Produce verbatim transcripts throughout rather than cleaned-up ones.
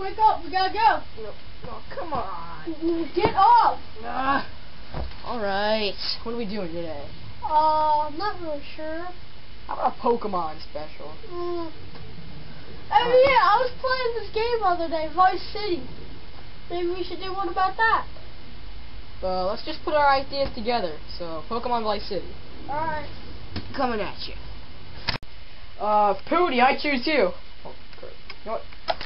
wake up. We gotta go. No, no, come on. Get up. Uh, Alright. What are we doing today? Uh, I'm not really sure. How about a Pokemon special? Mm. Oh yeah, I was playing this game the other day, Vice City. Maybe we should do one about that. Uh, let's just put our ideas together. So, Pokemon Vice City. Alright. Coming at you. Uh, Pooty, I choose you. Oh, crap. You know what?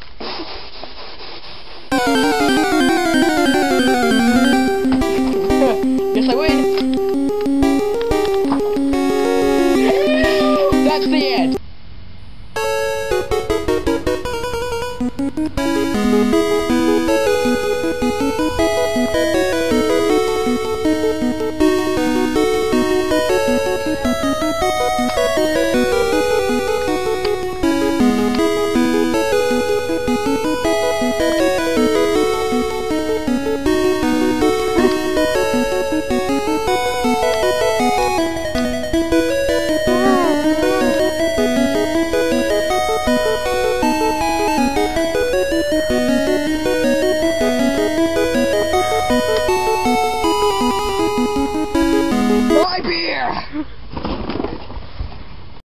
Guess I win. That's the end. Oh.